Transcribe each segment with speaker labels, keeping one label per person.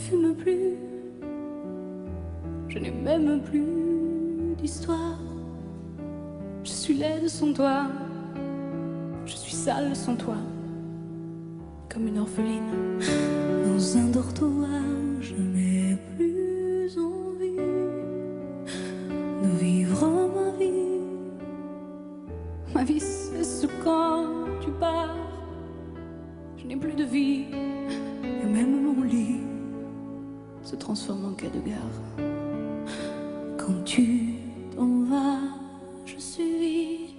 Speaker 1: fume plus, je n'ai même plus d'histoire. Je suis laide sans toi, je suis sale sans toi, comme une orpheline dans un dortoir. Je n'ai plus envie de vivre ma vie. Ma vie cesse quand tu pars. Je n'ai plus de vie, et même mon lit se transforme en quai de gare. Quand tu t'en vas, je suis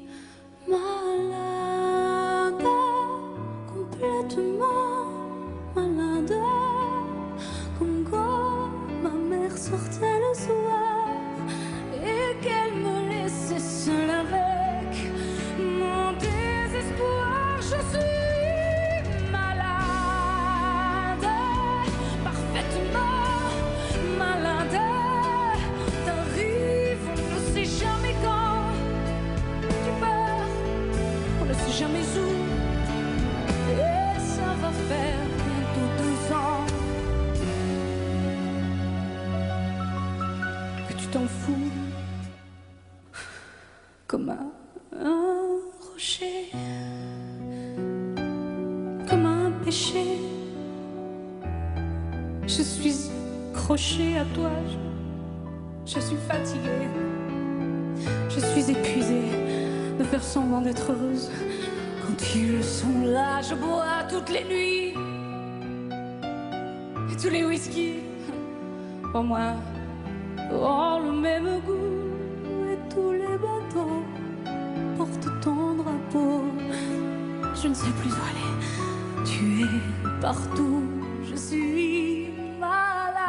Speaker 1: malade, complètement malade, comme quand ma mère sortait le soir et qu'elle me laissait seule avec mon désespoir. Je suis malade, parfaitement malade. T'arrives, on ne sait jamais quand. Tu pars, on ne sait jamais où. Et ça va faire bientôt 2 ans que tu t'en fous, comme un rocher, comme un péché. Je suis accrochée à toi, je suis fatiguée, je suis épuisée de faire semblant d'être heureuse. Quand ils sont là, je bois toutes les nuits, et tous les whisky pour moi ont le même goût, et tous les bateaux portent ton drapeau. Je ne sais plus où aller, tu es partout. Je suis malade,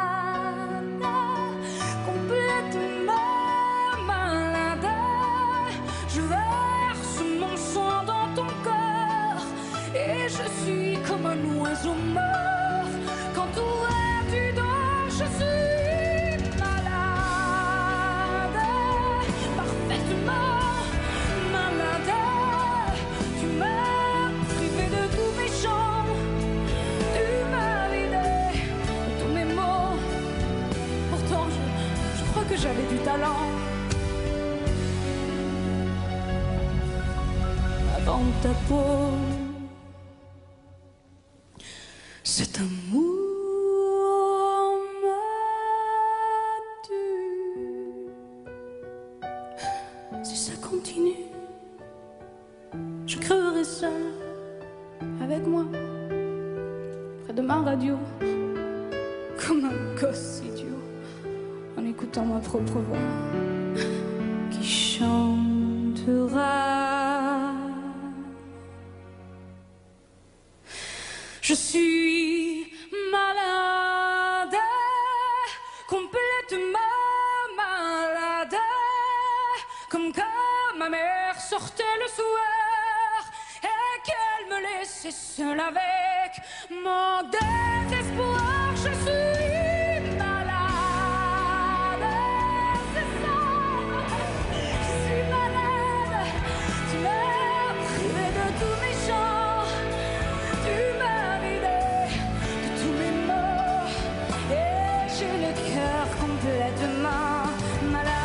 Speaker 1: complètement malade. Je verse mon sang dans ton corps et je suis comme un oiseau mort. Quand toi tu dors, je suis malade, parfaitement malade. Tu m'as privé de tous mes chants, tu m'as vidé de tous mes mots. Pourtant je crois que j'avais du talent avant ta peau. Cet amour m'a tué. Si ça continue, je crèverai seule avec moi, près de ma radio, comme un gosse idiot, en écoutant ma propre voix qui chantera. Je suis malade, complètement malade, comme quand ma mère sortait le soir et qu'elle me laissait seule avec mon désespoir. Je suis malade, c'est ça, je suis malade. Tu m'as privé de tous mes chants, tu m'as vidé de tous mes mots, et j'ai le cœur complètement malade.